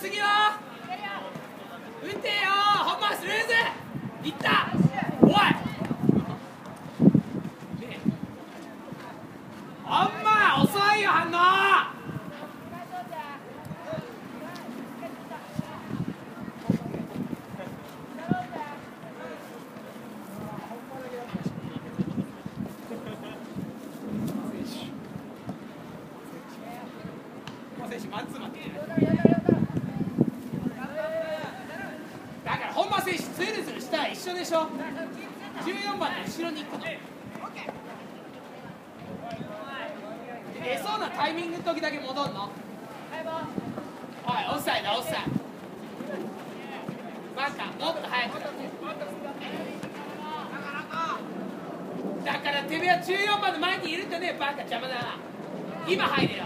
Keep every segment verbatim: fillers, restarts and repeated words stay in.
次は打てよホンマスルーズいったおいほんま遅いよ反応マンツーマンだから本間選手ツルツルしたら一緒でしょ。じゅうよんばんの後ろに行くの出そうなタイミングの時だけ戻んの。おいオフサイドオフサイドバカもっと早くだからてめえはじゅうよんばんの前にいるとねバカ邪魔だな。今入れよ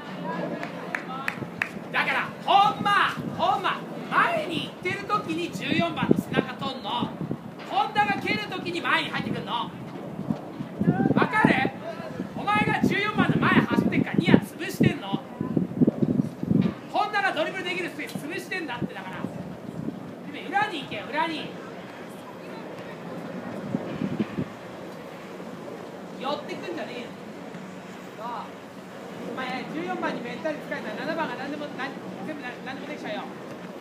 だからほんまほんま前に行ってる時にじゅうよんばんの背中取んの。本田が蹴る時に前に入ってくるのわかる。お前がじゅうよんばんの前走ってっからニア潰してんの。本田がドリブルできるスペース潰してんだって。だからで裏に行けよ裏に寄ってくんじゃねえよ。お前じゅうよんばんにメンタル使えたらななばんが何でも何全部何でもできちゃうよ。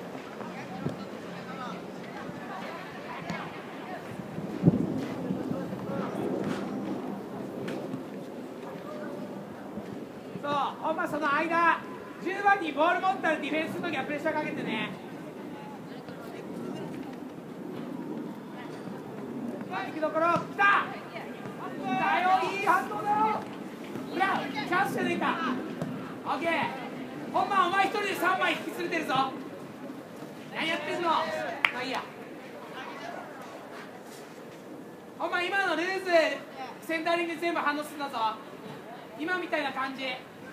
そうほんまその間じゅうばんにボール持ったらディフェンスの時はプレッシャーかけてね。行きどころ来ただよいい反応だよ。ほらチャンスじゃねえか。オッケーほんまお前一人でさんまい引き連れてるぞ。何やってんの。まあいいやほんま今のルーズセンタリング全部反応するんだぞ。今みたいな感じ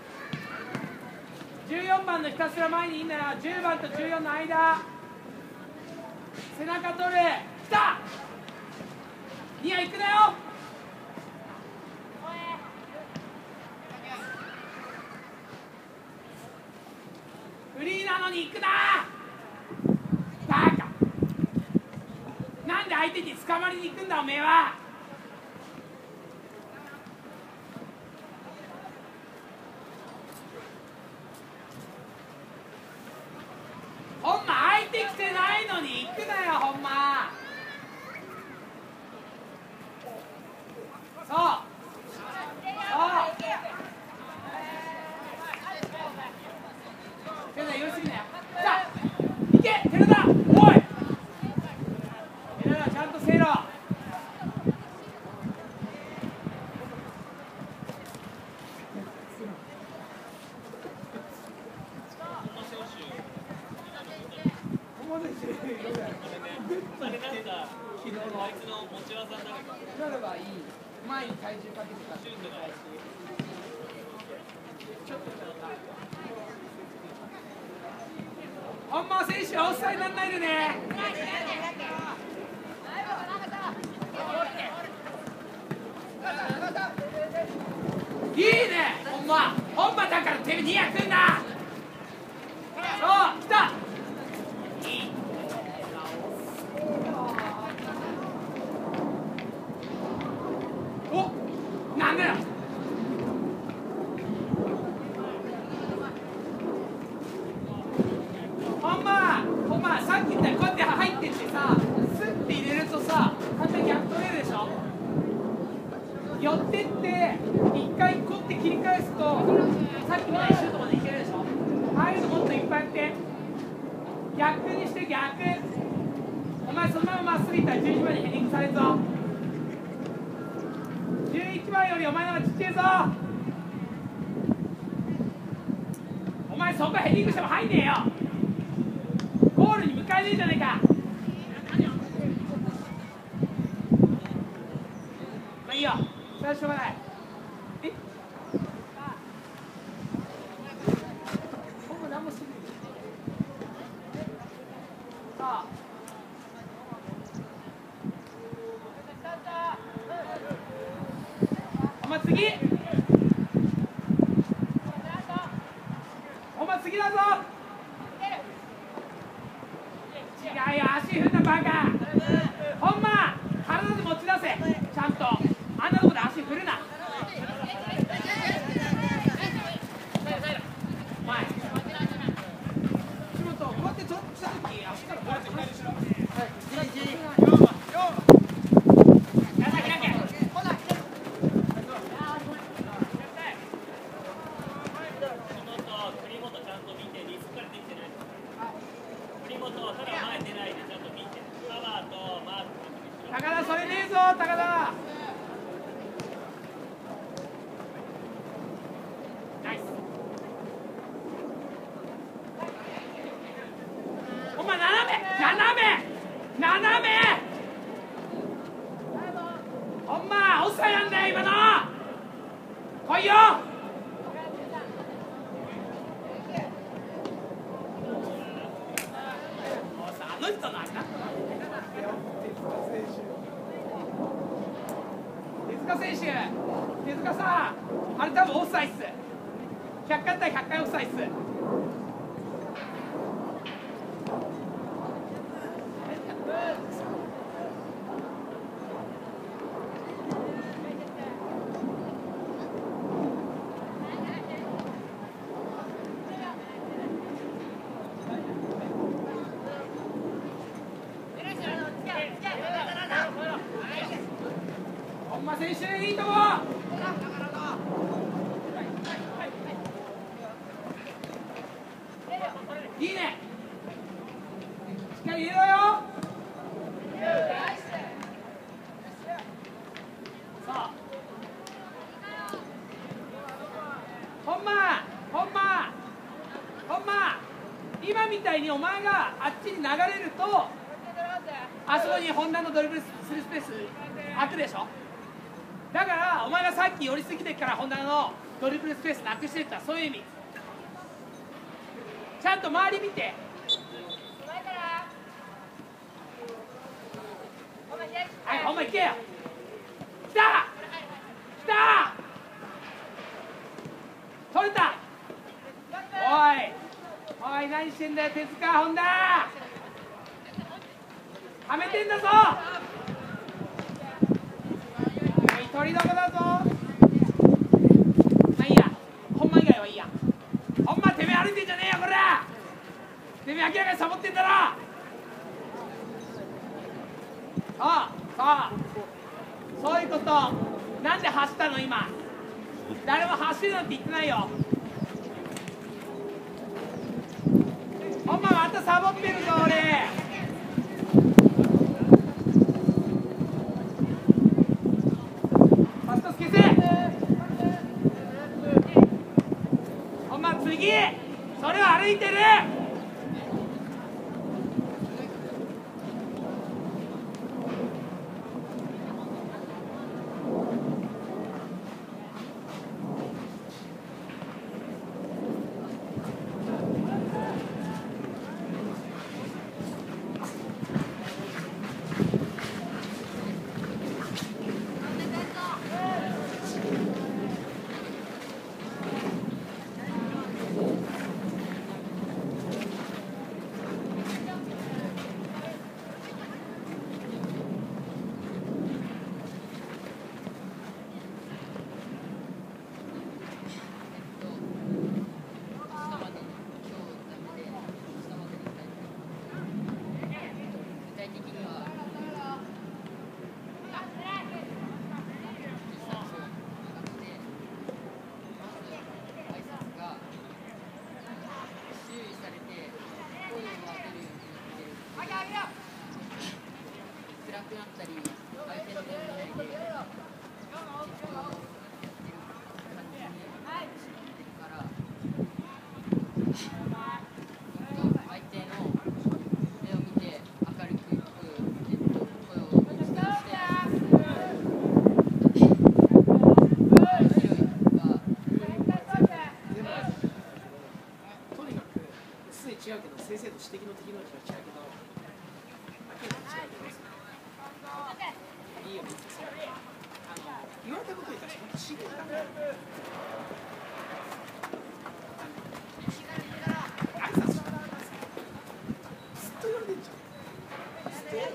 じゅうよんばんのひたすら前にいんならじゅうばんとじゅうよんの間背中取る来たニア行くなよ。フリーなのに行くなバカ。なんで相手に捕まりに行くんだおめえは。ほんま相手来てないのに行くなよほんま。そうそう寺田、言い過ぎなよ。さあ、行け、寺田、おい。寺田、ちゃんとせいろ。前に体重かけてた。本間選手はオフサイドにならないでね。いいね本間本間だからてめえにやくんな。そう来たいいおなんだよほんまほんまさっきみたいにこうやって入ってってさスッて入れるとさ簡単に逆取れるでしょ。寄ってって一回こうって切り返すとさっきみたいにシュートまでいけるでしょ。ああいうのもっといっぱいやって逆にして逆お前そのまままっすぐいったらじゅういちばんにヘディングされるぞ。じゅういちばんよりお前の方がちっちゃいぞ。お前そこヘディングしても入んねえよ。ゴールに向かえねえじゃねえか。まあいいよそれはしょうがない。え僕何もしてない。さあお前次お前次だぞ。 バカ。ほんま体で持ち出せ。ちゃんとあんなとこで足振るな。前仕事こうやってちょっとした時足からこうやって離しろ。高田それねえぞ高田。ナイス。お前斜め斜め斜め。ほんまオフサイドなんだよ今の。来いよ。あの人の足な。手塚選手、手塚さん、あれ多分オフサイドっす。ひゃっかい対ひゃっかいオフサイドっす。本間選手いいとこ。いいね。しっかり入れろよ。さあ本間本間本間、今みたいにお前があっちに流れるとあそこに本田のドリブルするスペース空くでしょ。だからお前がさっき寄りすぎてから本田のドリブルスペースなくしてった、そういう意味。ちゃんと周り見て。はい、本間行けよ。来た来た。取れた。おいおい、何してんだよ手塚本田。はめてんだぞ。取りどこだぞ。まあいいや、本間以外はいいや。本間てめえ歩いてんじゃねえよこら。てめえ明らかにサボってんだろ。そうそうそういうこと。なんで走ったの今。誰も走るなんて言ってないよ。本間またサボってるぞ俺。次それを歩いてる。違うけど、先生と指摘のテクノロジーは違うけど、明らかに違うけど、いいよ、別にあの言われたことに対して、本当、真剣だから。挨拶しなかったんですよ。ずっと言われてんじゃん。ずっと言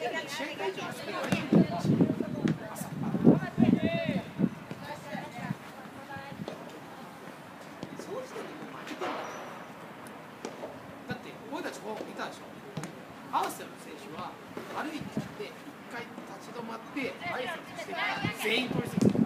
たでしょ。アーセナルの選手は歩いてきて一回立ち止まって挨拶してから全員取り過ぎる。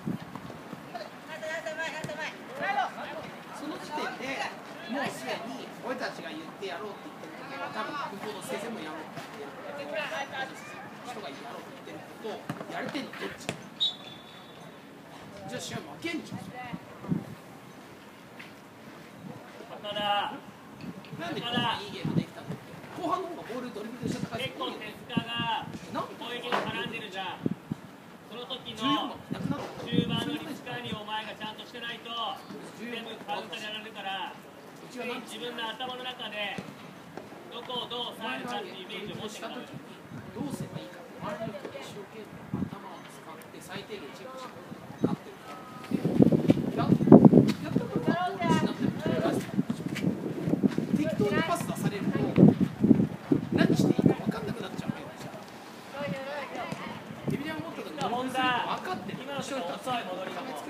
その時点でもうすでに俺たちが言ってやろうって言ってることは多分向こうの先生もやろうって言ってる人がやろうって言ってることをやれてんのどっち？じゃあ試合負けんじゃん。なんで後半いいゲームできたの？後半の方がボールドリブルでした高い。 結構手塚が攻撃に絡んでるじゃん。その時の中盤のリスカーにお前がちゃんとしてないと全部カウンターにやられるから、自分の頭の中でどこをどう抑えるかっていうイメージを持ってからどうすればいいかって周りの人が一生懸命頭を使って最低限チェックして分かってるから。やったことはゴールしなくても適当にパス出されると何していいか分かんなくなっちゃうわけじゃん。エビディアン持った時にゴールすると分かってる。 今の人が遅い戻りがもう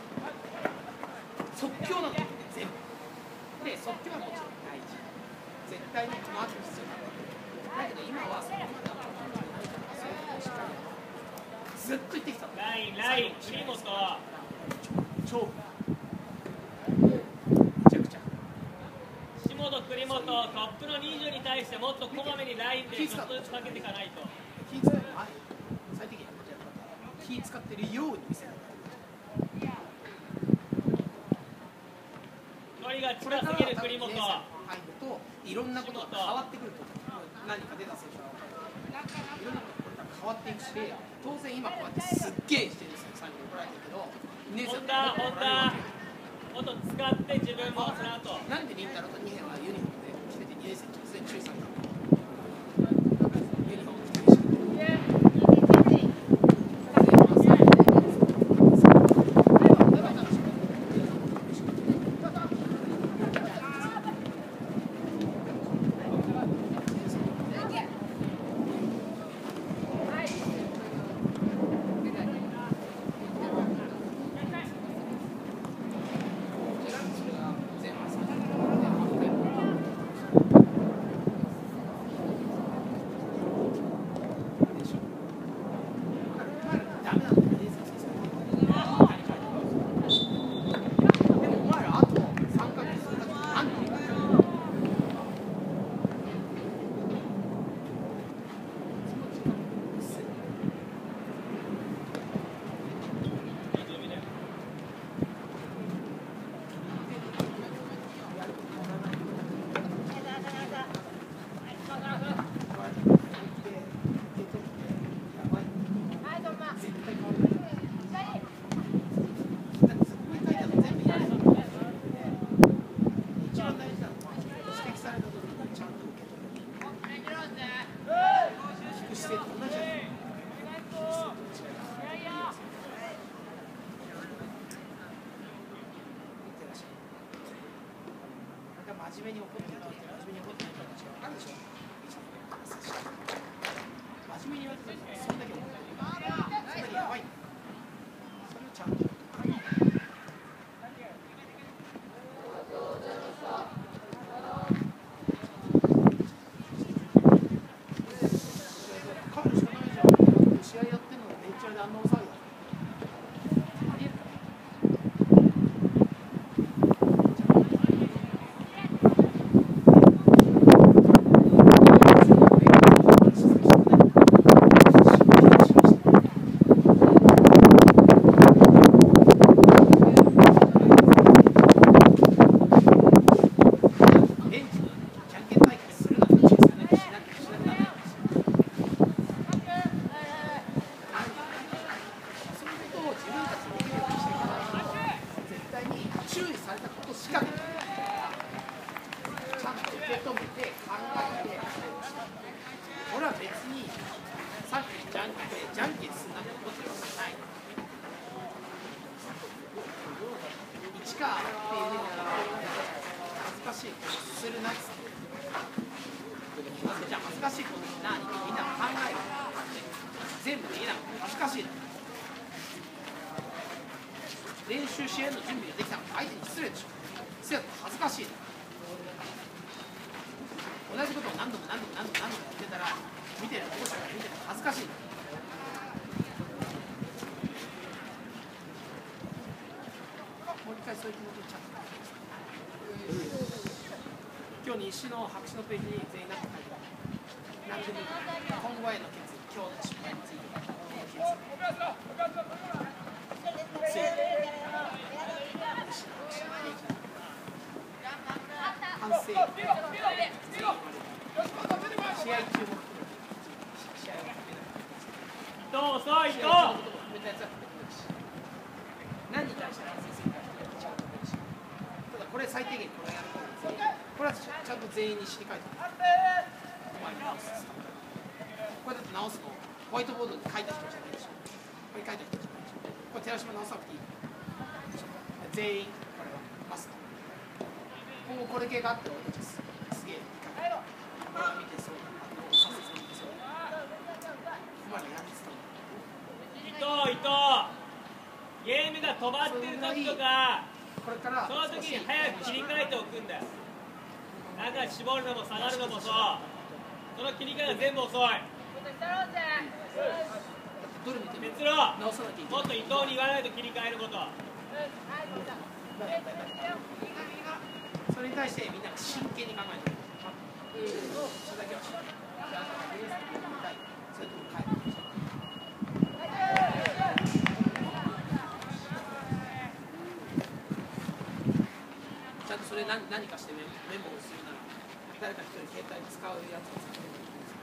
即興なの全部で、即興はもちろん大事、絶対にこの後必要なんだけど、今はそこまではそういうのをしっかりずっと言ってきたの。 ラインライン栗本超めちゃくちゃ下本栗本トップのにじゅうに対してもっとこまめにラインでちょっとずつかけていかないと。 気使って最適に気使ってるように見せる。 距離が近すぎる栗本。 入るといろんなことが変わってくると。何か出た選手はいろんなことが変わっていくし、当然今こうやってすっげえしてるんですよ。最後に怒られてるけど、 本田本田もっと使って自分もその後。 なんで凛太郎とにへんはユニフォームで着ててにねん生突然注意されたの？ユニフォーム着てるし。真面目に怒ってると真面目に怒ってると違う。あるでしょ。真面目に言われてるそんだけ怒ってる。そんだけやばい。それをちゃんと。彼女しかないじゃん。試合やってんのにベンチャーであんな大騒ぎだ。ありえるか。練習試合の準備ができたの相手に失礼でしょ。せやと恥ずかしい。同じことを何ったら見てる保護者が見てる恥ずかしい。もう一回そういう気持ちをちゃんと今日日誌の白紙のページに全員なんか書いてある。何でもいい。今後への決意、今日の失敗についての決意。反省。試合中も。試合伊藤遅い伊藤。 何に対して反省するか一人違うと思うし。ただこれ最低限これやるからですね。これはちゃんと全員に知り替えてお前に直す。これだって直すのホワイトボードに書いた人じゃないでしょ。これ書いた人じゃないでしょ。これ寺島直さなくていい。全員これはマスト。今後これ系があって俺たちすげえ理解。これを見てそうだな。させそうですよ。お前らやんですか。 伊藤伊藤。ゲームが止まってる時とか、 これからその時に早く切り替えておくんだよ。なんか絞るのも下がるのもそう。その切り替えが全部遅い。 どれ見てる？ 哲郎、 直さなきゃいけない。 もっと伊藤に言わないと切り替えること。 それに対してみんなが真剣に考えてる。それだけは知らない。それとも変える。ちゃんとそれ何何かしてメモをするなら誰か一人携帯使うやつを使ってる。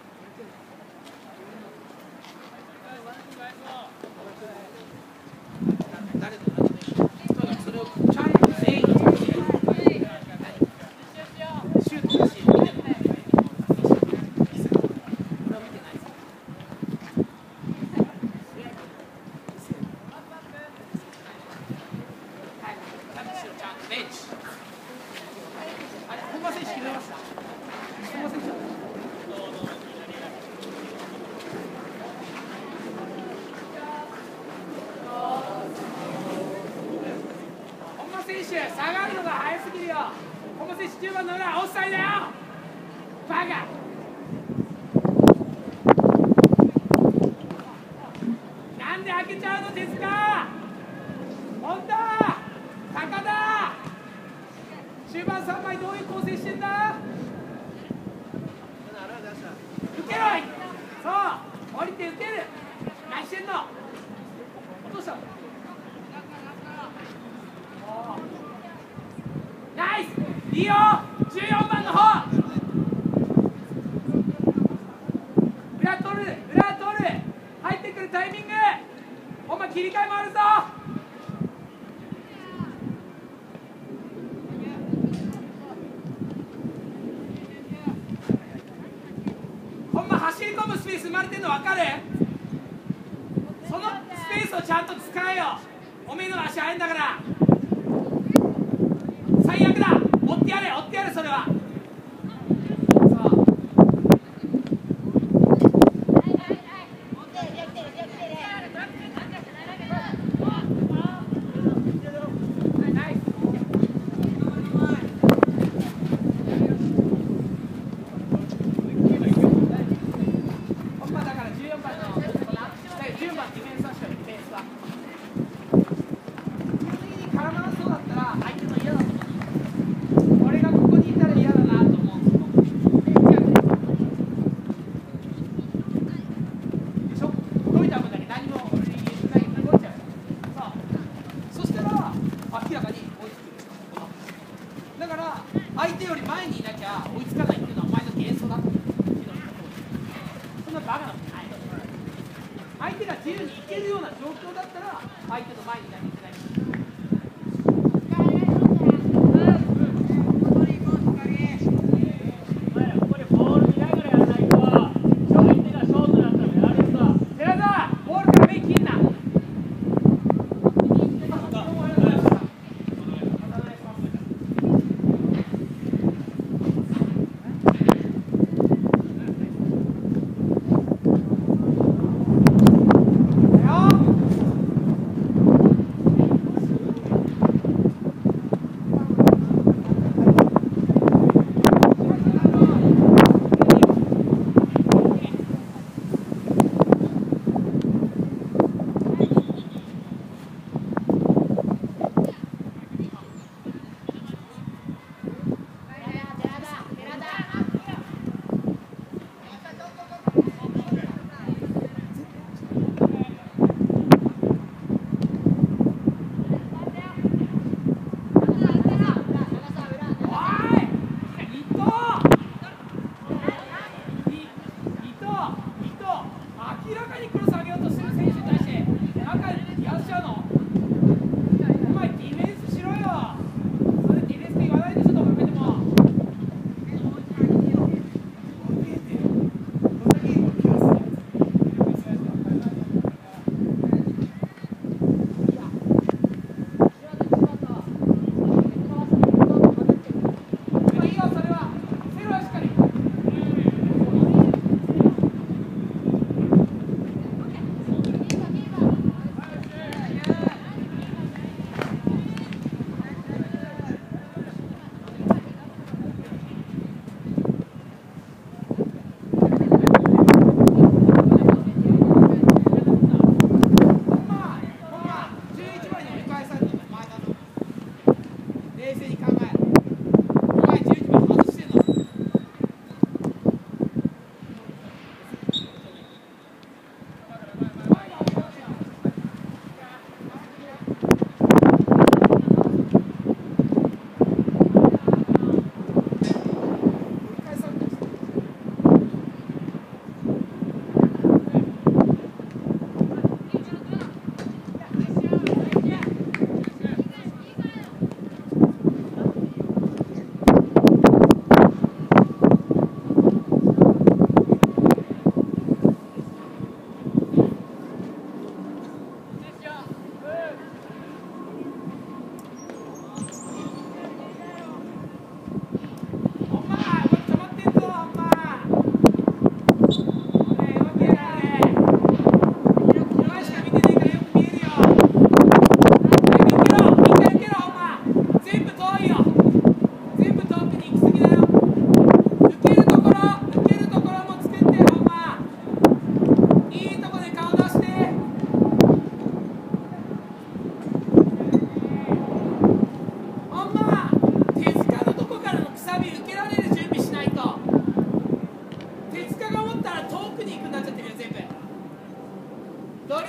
誰と同じでしょ。とにかくそれをちゃんと全員のつもりでやる。シュートだし、見てる。これは見てないです。ちゃんとベンチ。あれ、本間選手決めました。本間選手だ。本間選手、下がるのが早すぎるよ。本間選手じゅうばんの裏、オフサイドよ。バカ。なんで開けちゃうのですか。本田、高田。中盤さん枚どういう構成してんだ。受けろい。そう降りて受ける。何してんの。どうしたの。ナイスいいよ。じゅうよんばんの方裏取る裏取る。入ってくるタイミング。お前切り替えもあるぞ。走り込むスペース生まれてるの分かる。そのスペースをちゃんと使えよ。おめえの足速いんだから。最悪だ。追ってやれ追ってやれ。それは相手より前にいなきゃ追いつかないっていうのはお前の幻想だって。そんなバカなことない。相手が自由に行けるような状況だったら相手の前にいなきゃいけない。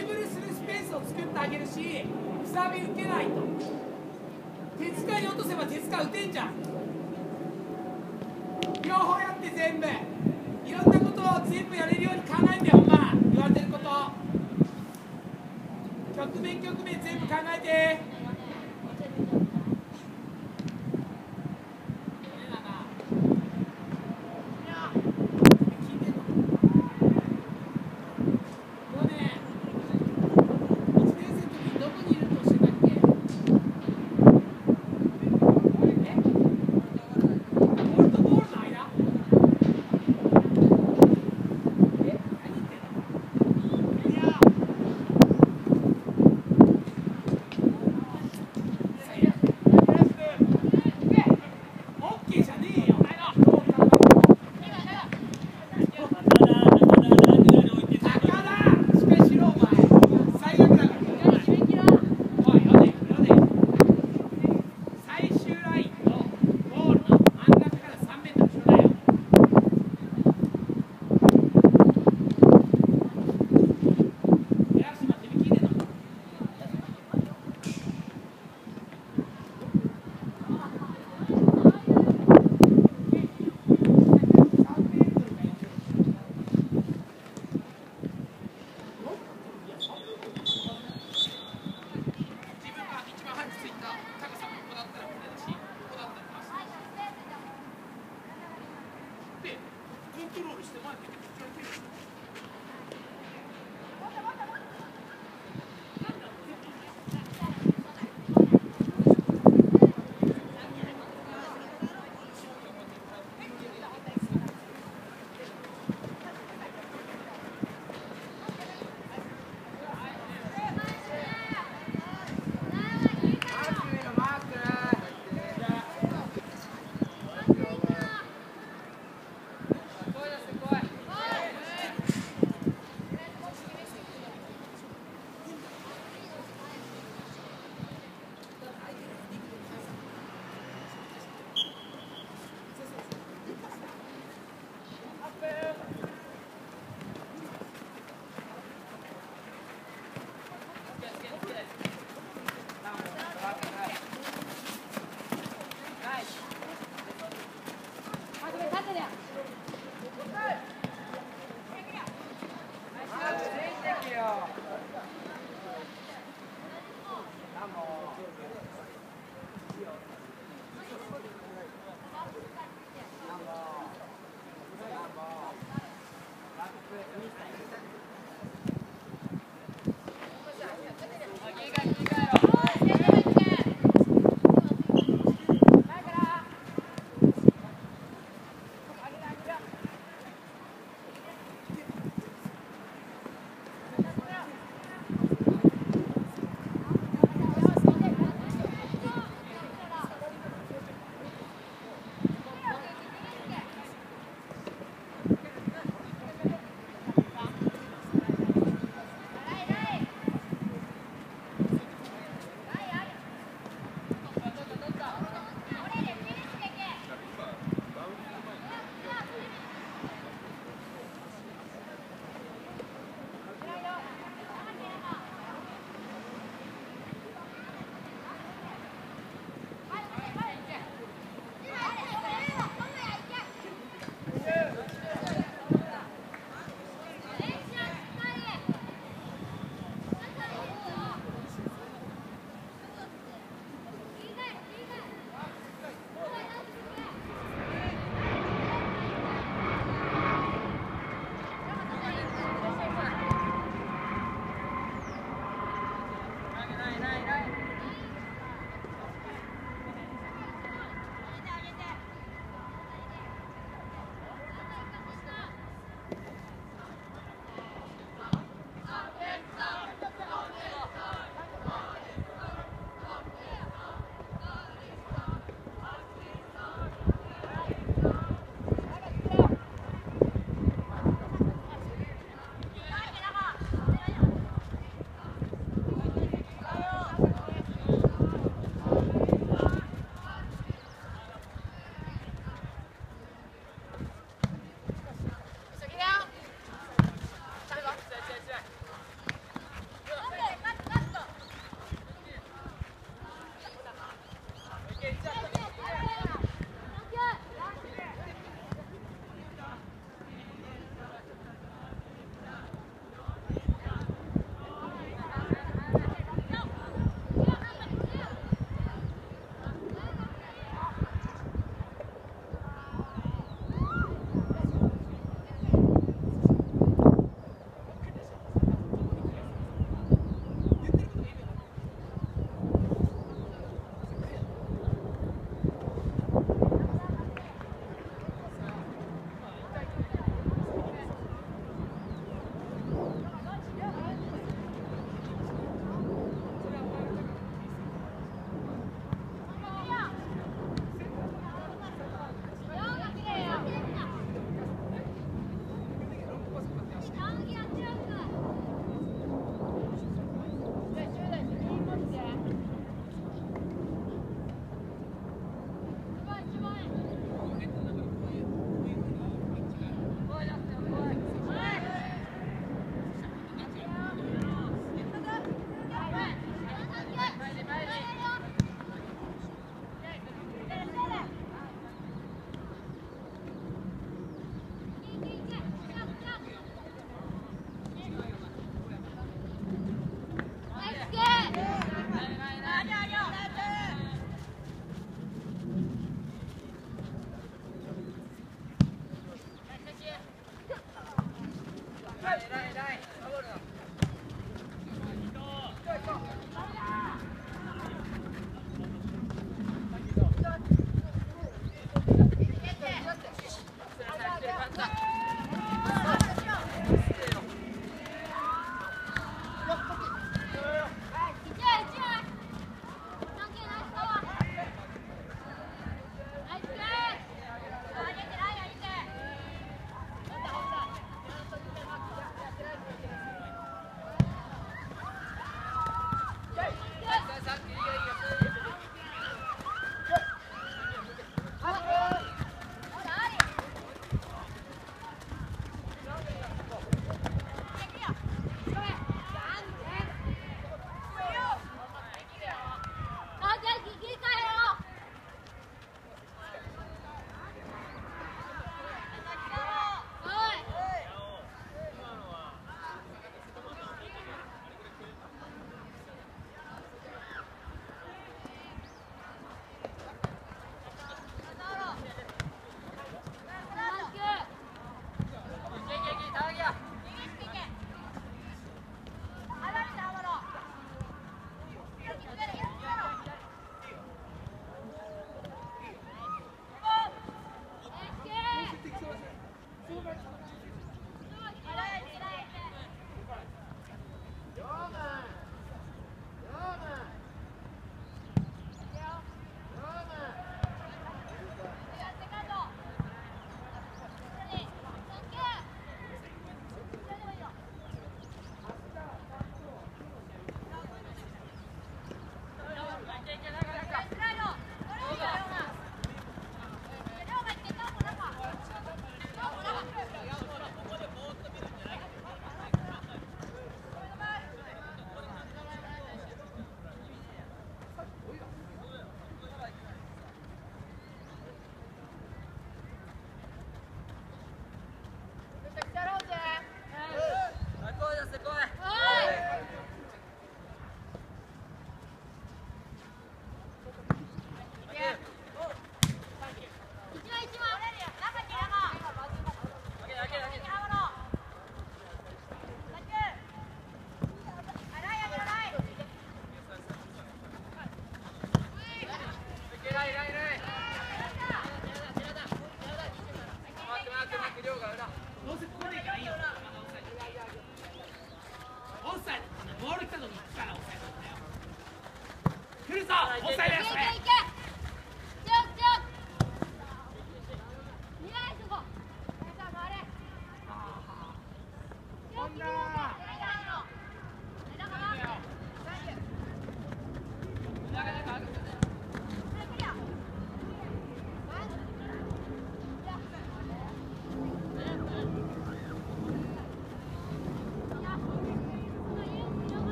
リブルするスペースを作ってあげるし、くさび受けないと。手塚に落とせば手塚打てんじゃん。両方やって全部いろんなことを全部やれるように考えて、ほんま言われてること局面局面全部考えて。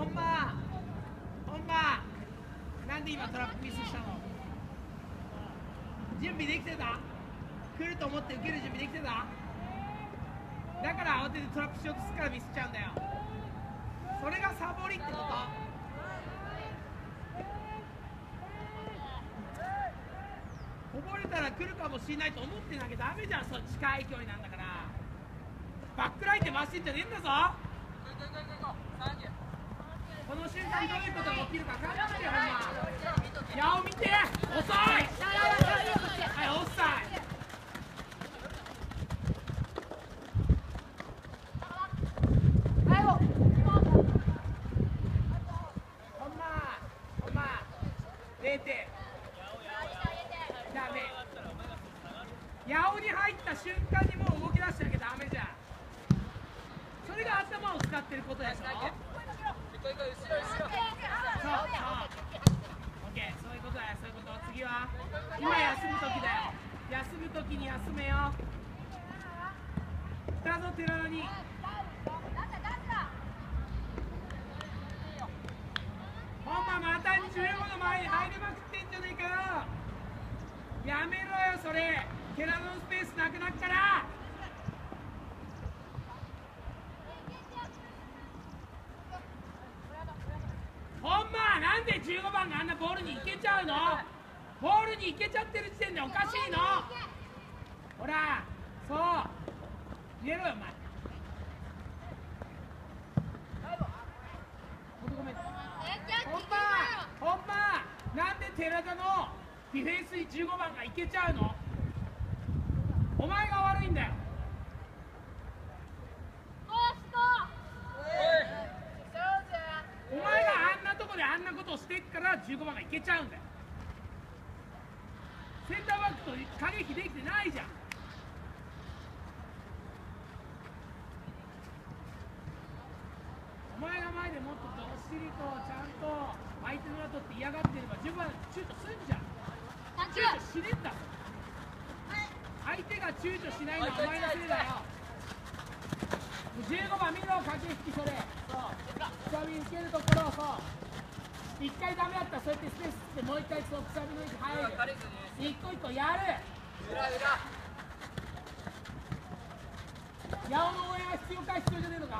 ほんまほんまなんで今トラップミスしたの？準備できてた？来ると思って受ける準備できてた？だから慌ててトラップしようとするからミスっちゃうんだよ。それがサボりってこと？こぼれたら来るかもしれないと思ってなきゃダメじゃん。そう近い距離なんだから。バックラインで回してんじゃねえんだぞ。この瞬間どういうことが起きるか考えてよ。ほんま矢を見て遅い。はいオフサイド。ほんまほんまれいてんダメ。矢尾に入った瞬間にもう動き出してなきゃダメじゃん。それが頭を使ってることでしょ。そうそうオッケー、そういうことだよ。そういうこと。次は今休む時だよ。休む時に休めよ。来たぞ寺田に。ほんままたじゅうごの前に入りまくってんじゃねえかよ。やめろよそれ。寺田のスペースなくなっから。ほんまなんでじゅうごばんがあんなボールに行けちゃうの？ボールに行けちゃってる時点でおかしいの。ほらそう入れろよお前。ほんまほんまなんで寺田のディフェンスにじゅうごばんが行けちゃうの？お前が悪いんだよ。お前があんなとこであんなことをしてっからじゅうごばんがいけちゃうんだよ。センターバックと過激できてないじゃん。お前が前でもっとどっしりとちゃんと相手の後って嫌がってればじゅうばんシュートすんじゃん。躊躇しねえんだ。相手が躊躇しないのはお前のせいだよ。じゅうごばん見ろ、駆け引きそれ。そうくさび受けるところをそういっかいダメだったらそうやってスペースってもういっかいそうくさびの位置入る。一個一個やる。矢尾の応援は必要か必要じゃねえのか。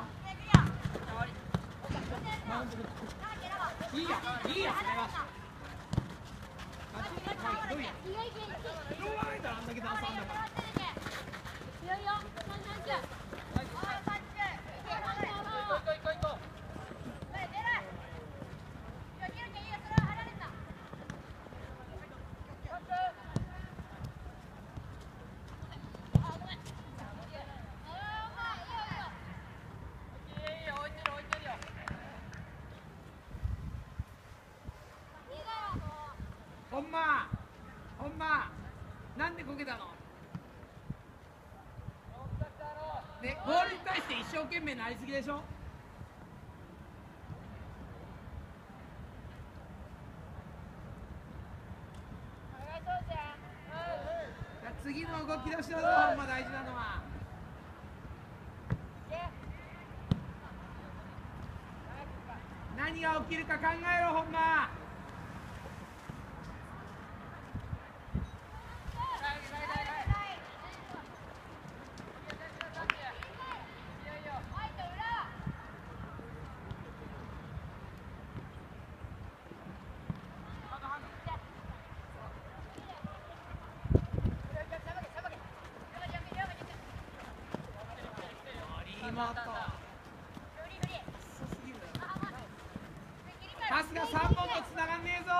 いいやいいやそれは。どういやしょうがないからあんだけ段差あんだから。ほんまほんまなんでこけたの？ね、ボールに対して一生懸命なりすぎでしょ。次の動き出しだぞ。ほんま大事なのは何が起きるか考えろ。ほんまパスがさんぼんとつながんねえぞ。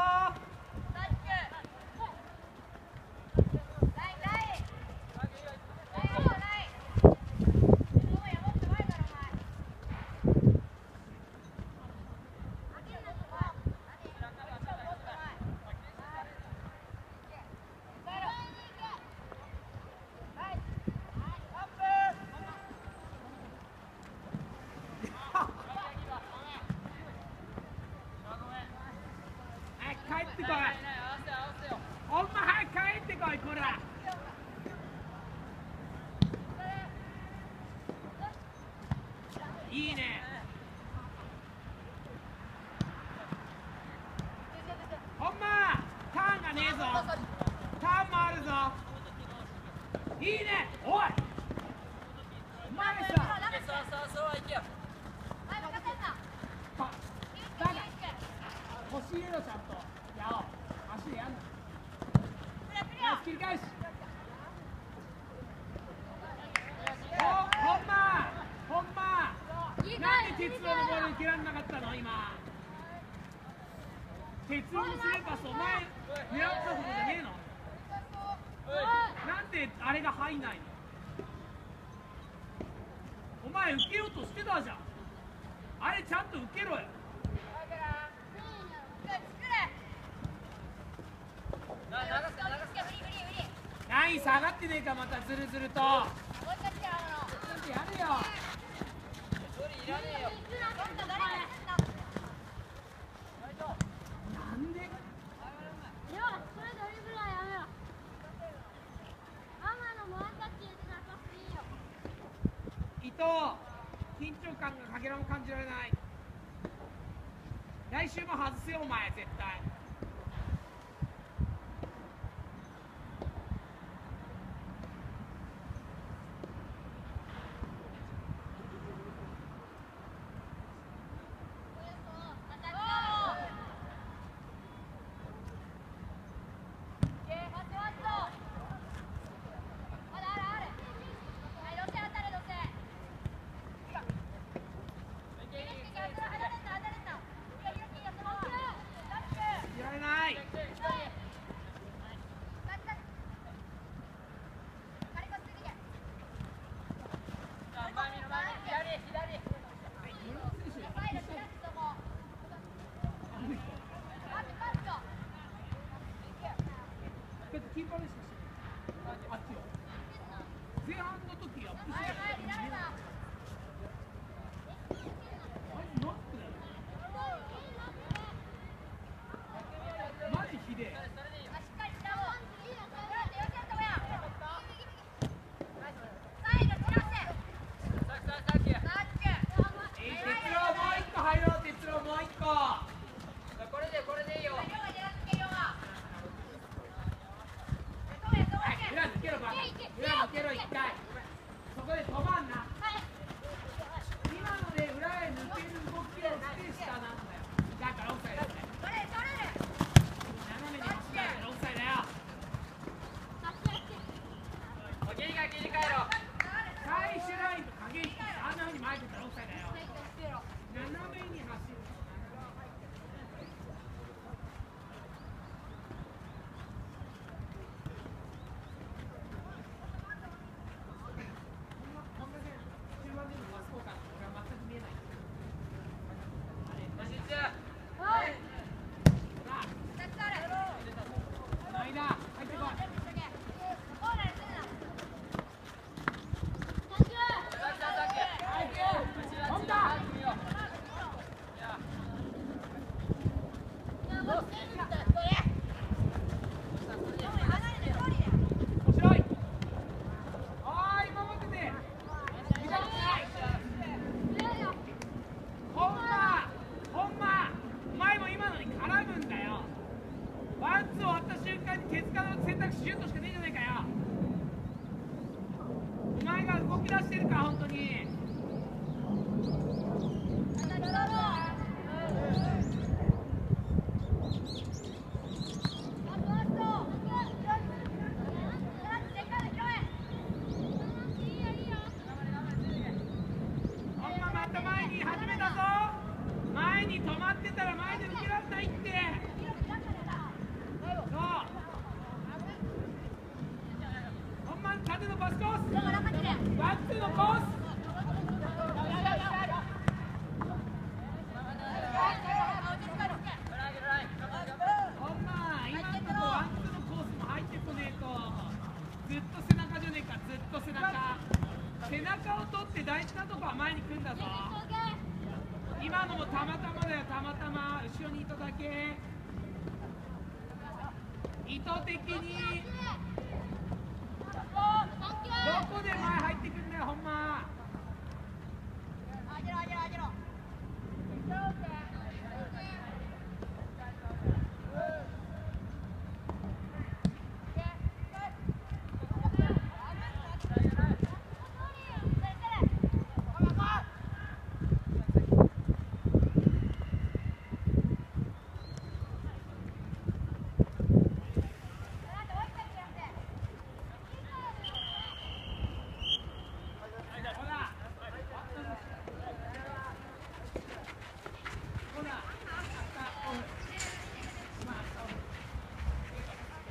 帰ってこい。 ろちゃんと。やおう。足でやんな。よし切り返し。お、ほんまほんまなんで鉄郎のボール受けられなかったの今。鉄郎のスレーパスお前狙ったことじゃねえの。なんであれが入んないの。お前受けようとしてたじゃん。あれちゃんと受けろよ。ライン下がってねえかまたずるずると。やるよ。なんで伊藤、緊張感がかけらも感じられない。来週も外せよお前絶対。前半の時アップしてた。マジひでえ。今のもたまたまだよ、たまたま後ろにいただけ。意図的にどこで前入ってくんだよ、ほんま。 あげろあげろあげろ。